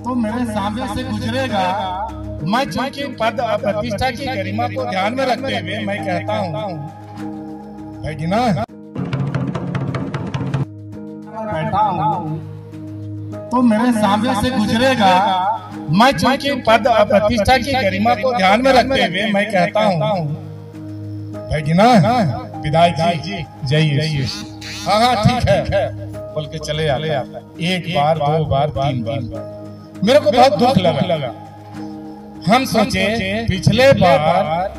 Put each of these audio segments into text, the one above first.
तो मेरे सामने से गुजरेगा। मैं चूंकि पद और प्रतिष्ठा की गरिमा को ध्यान में रखते हुए मैं कहता हूँ, है कि ना, बैठा हूँ तो मेरे सामने से गुजरेगा। मैं चूंकि पद और प्रतिष्ठा की गरिमा को ध्यान में रखते हुए मैं कहता हूँ, है कि ना, विधायक जी जाइए। हाँ ठीक है बोल के चले आता। एक बार, दो बार, तीन बार मेरे को बहुत दुख लगा। हम सोचे पिछले बार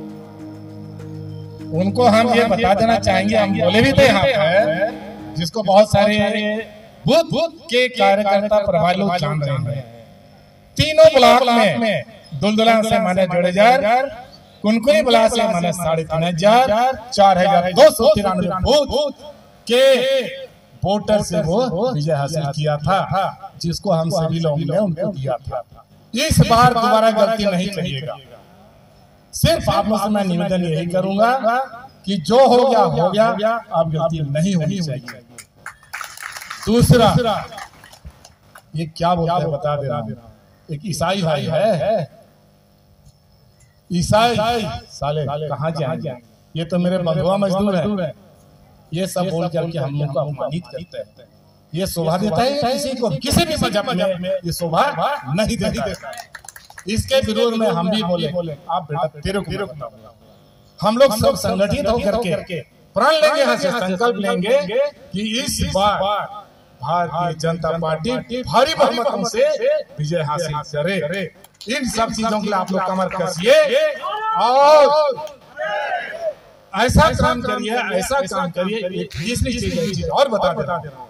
उनको हम ये बता देना चाहेंगे, हम बोले भी थे यहाँ पर, जिसको बहुत सारे बूथ के कार्यकर्ता प्रभारी लोग जान रहे हैं। तीनों ब्लॉक में दुलदुला से माने 1,500, कुनकुनी ब्लॉक से माने 3,500, 4,293 बूथ के वोटर से वो विजय हासिल किया था, जिसको हम सभी लोगों ने उनको दिया था। इस बार दोबारा गलती नहीं करिएगा। सिर्फ आप लोगों से मैं निवेदन यही करूंगा कि जो हो गया, अब गलती नहीं होनी चाहिए। दूसरा, ये क्या बोलते हैं बता दे रहा हूं। एक ईसाई भाई है, ईसाई साले कहाँ जाएंगे, ये तो मेरे बंधुआ मजदूर है, ये सब बोल करके हम लोग को अपमानित करते हैं। ये शोभा देता है किसी को, किसी भी मजहब में ये शोभा नहीं देता है। इसके विरोध में हम भी बोले, आप बेटा तेरे को हम लोग सब संगठित होकर के प्रण लेंगे, यहाँ से संकल्प लेंगे कि इस बार भारतीय जनता पार्टी भारी बहुमत से विजय हासिल करे। इन सब चीजों के लिए आप लोग कमर कसिए और ऐसा काम करिए। तीसरी चीज और बता दे रहा हूं,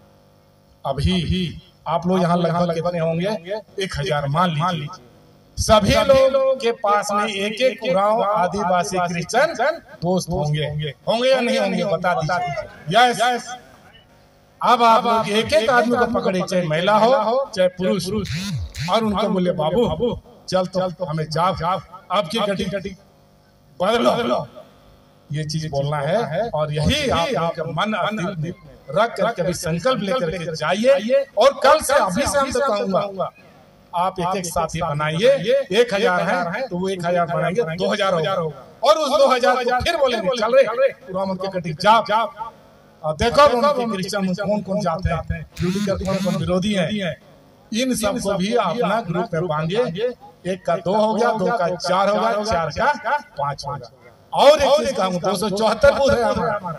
अभी आप लोग यहाँ लगभग कितने होंगे, 1,000 मान लीजिए। सभी लोगों के पास में एक उरांव आदिवासी क्रिश्चियन दोस्त होंगे या नहीं होंगे, बता दीजिए। यस। अब आप लोग एक आदमी को पकड़े, चाहे महिला हो चाहे पुरुष, और उनको बोले बाबू चल तो हमें जाओ अब की गटी बदलो। ये चीज बोलना है, और यही आपका मन और दिल में रख कर कभी संकल्प लेकर के जाइए। और कल से अभी से हम कहूंगा, आप एक साथी बनाइए। 1,000 है तो वो 1,000 बनाएंगे, 2,000 होगा, और उस 2,000 को फिर बोलेंगे चल रे पुरान के कटी जाओ। देखो क्रिश्चियन कौन जाते हैं, कौन विरोधी है, इन सबको भी अपना ग्रुप में बांधिए। 1 का 2 हो गया, 2 का 4 होगा, 4 का 5 होगा। और एक चीज कहूँ, 274 बूथ है हमारा।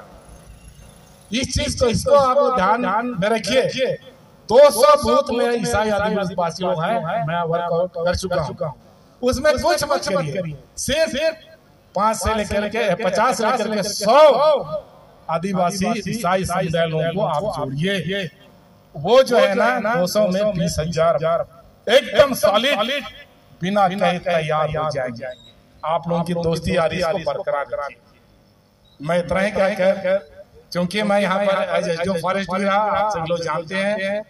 इस चीज को इसको आप ध्यान में रखिए। 200 बूथ में ईसाई आदिवासी लोग हैं, मैं वर्क कर चुका हूँ। उसमें कुछ मत करिए, सिर्फ 5 से लेकर के 50 से लेकर के 100 आदिवासी ईसाई समुदाय लोगों को आप जोड़िए। वो जो है ना 200 में 20,000 एकदम सॉलिड बिना कहे तैयार हो जाएंगे। आप लोगों की दोस्ती यारी को बरकरार रखिए। मैं इतना ही कहकर, क्योंकि मैं यहाँ पर जो फॉरेस्ट भी रहा, आप सब लोग जानते हैं,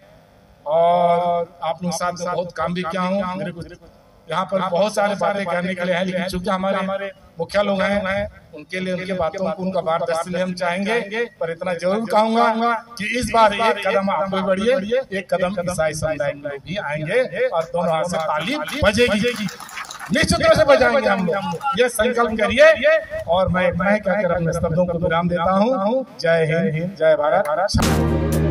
और आप लोग साथ बहुत काम भी किया हूँ। मेरे को यहाँ पर बहुत सारे बातें करने के लिए है, लेकिन चूंकि हमारे मुखिया लोग हैं, उनके लिए उनके बातों को उनका मार्गदर्शन हम चाहेंगे। पर इतना जरूर कहूंगा कि इस बार एक कदम आप लोग बढ़िए, एक कदम ईसाई समुदाय में भी आएंगे, और दोनों हाथ से ताली बजेगी, निश्चित रूप से बजाएंगे हम लोग। ये संकल्प करिए। और मैं कहकर अपने शब्दों को विराम देता हूँ। जय हिंद, जय भारत।